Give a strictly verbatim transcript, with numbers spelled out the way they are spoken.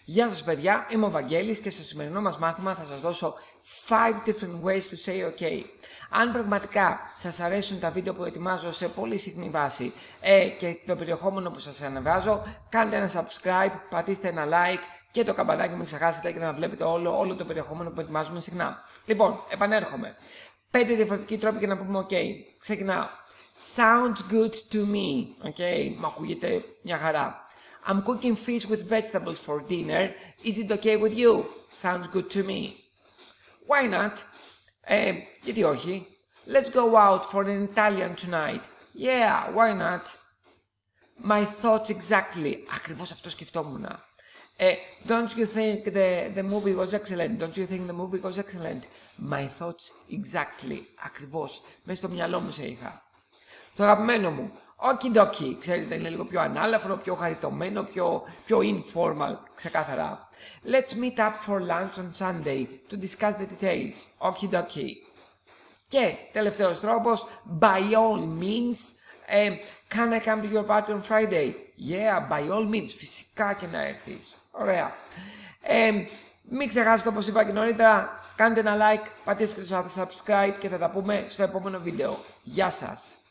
Γεια σας παιδιά, είμαι ο Βαγγέλης και στο σημερινό μας μάθημα θα σας δώσω five different ways to say OK. Αν πραγματικά σας αρέσουν τα βίντεο που ετοιμάζω σε πολύ συχνή βάση ε, και το περιεχόμενο που σας ανεβάζω, κάντε ένα subscribe, πατήστε ένα like και το καμπανάκι μην ξεχάσετε και να βλέπετε όλο, όλο το περιεχόμενο που ετοιμάζουμε συχνά. Λοιπόν, επανέρχομαι. Πέντε διαφορετικοί τρόποι για να πούμε OK. Ξεκινάω. Sounds good to me. OK, μου ακούγεται μια χαρά. I'm cooking fish with vegetables for dinner. Is it okay with you? Sounds good to me. Why not? Ε, γιατί όχι? Let's go out for an Italian tonight. Yeah, why not? My thoughts exactly. Ακριβώς αυτό σκεφτόμουν. Ε, don't you think the, the movie was excellent? Don't you think the movie was excellent? My thoughts exactly. Ακριβώς. Μέσα στο μυαλό μου σε είχα. Το αγαπημένο μου. Okidoki, ξέρετε, είναι λίγο πιο ανάλαφρο, πιο χαριτωμένο, πιο, πιο informal, ξεκάθαρα. Let's meet up for lunch on Sunday to discuss the details. Okidoki. Και τελευταίος τρόπος, by all means, ε, can I come to your party on Friday? Yeah, by all means, φυσικά και να έρθεις. Ωραία. Ε, μην ξεχάσετε, όπως είπα και νωρίτερα, κάντε ένα like, πατήστε το subscribe και θα τα πούμε στο επόμενο βίντεο. Γεια σας.